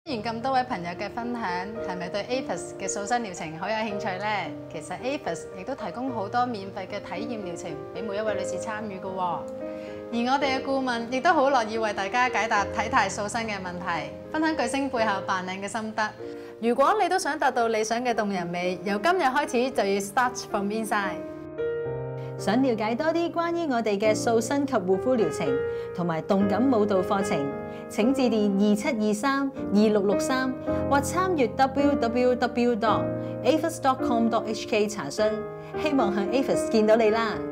聽完咁多位朋友嘅分享，係咪對 APHIS 嘅塑身療程好有興趣呢？其實 APHIS 亦都提供好多免費嘅體驗療程俾每一位女士參與嘅喎。而我哋嘅顧問亦都好樂意為大家解答體態塑身嘅問題，分享巨星背後扮靚嘅心得。如果你都想達到理想嘅動人美，由今日開始就要 start from inside。 想了解多啲關於我哋嘅塑身及護膚療程同埋動感舞蹈課程，請致電27232663或參閱 www.aphis.com.hk 查詢。希望向 APHIS 見到你啦！